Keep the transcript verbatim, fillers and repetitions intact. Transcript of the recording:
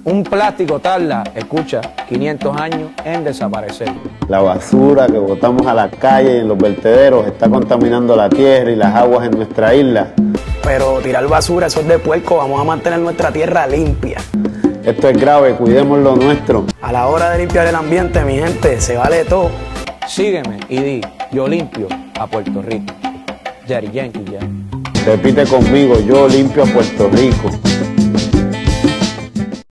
Un plástico tarda, escucha, quinientos años en desaparecer. La basura que botamos a la calle y en los vertederos está contaminando la tierra y las aguas en nuestra isla. Pero tirar basura, eso es de puerco, vamos a mantener nuestra tierra limpia. Esto es grave, cuidemos lo nuestro. A la hora de limpiar el ambiente, mi gente, se vale todo. Sígueme y di, yo limpio a Puerto Rico. Daddy Yankee, ya. Repite conmigo, yo limpio a Puerto Rico.